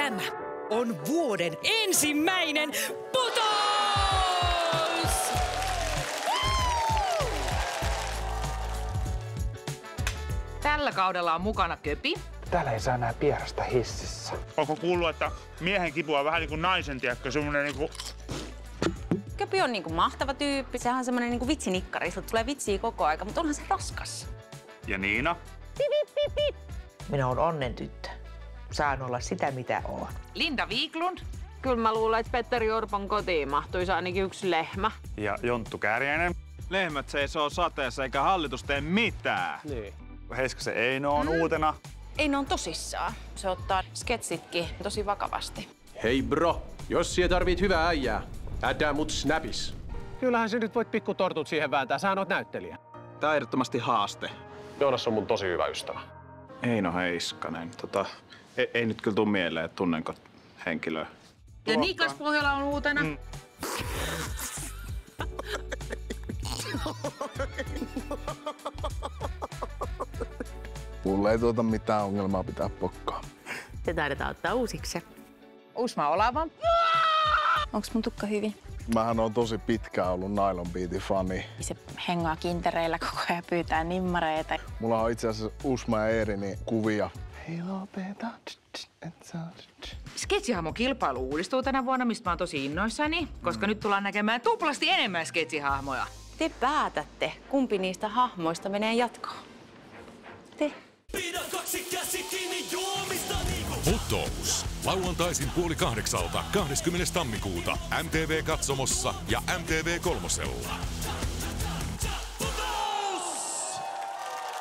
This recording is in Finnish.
Tämä on vuoden ensimmäinen putos! Tällä kaudella on mukana Köpi. Täällä ei saa enää pierasta hississä. Onko kuullut, että miehen kipu on vähän niin kuin naisen, tiedätkö, semmonen niinku... Köpi on niinku mahtava tyyppi. Sehän on semmonen niinku vitsinikkari. Siltä tulee vitsiä koko aika, mutta onhan se raskas. Ja Niina? Minä olen onnen tyttö. Saan olla sitä, mitä oon. Linda Wiklund. Kyllä mä luulen, että Petteri Orpon kotiin mahtuisi ainakin yksi lehmä. Ja Jonttu Kääriäinen? Lehmät seisoo sateessa eikä hallitus tee mitään. Niin. Heiskasen Eino on uutena. Eino on tosissaan. Se ottaa sketsitkin tosi vakavasti. Hei bro, jos siellä tarvit hyvää äijää, ädää mut Snapis. Kyllähän sä nyt voit pikku tortut siihen vääntää. Sähän oot näyttelijä. Tää on ehdottomasti haaste. Joonas on mun tosi hyvä ystävä. Eino Heiskanen. Ei nyt kyllä tuu mieleen, että tunnenko henkilöä. Ja Niklas Pohjola on uutena. Mulla ei mitään ongelmaa pitää pokkaa. Se taidetaan ottaa uusiksi. Usma Olava. Onks mun tukka hyvin? Mähän on tosi pitkään ollut Nylon Beatin fani. Se hengaa kintereillä koko ajan, pyytää nimmareita. Mulla on itse asiassa Usma ja Eerinin kuvia. Hei lopeta. Sketsihahmon kilpailu uudistuu tänä vuonna, mistä mä oon tosi innoissani, koska nyt tullaan näkemään tuplasti enemmän sketsihahmoja. Te päätätte, kumpi niistä hahmoista menee jatkoon. Te. Putous. Lauantaisin 7:30 20. tammikuuta MTV Katsomossa ja MTV Kolmosella.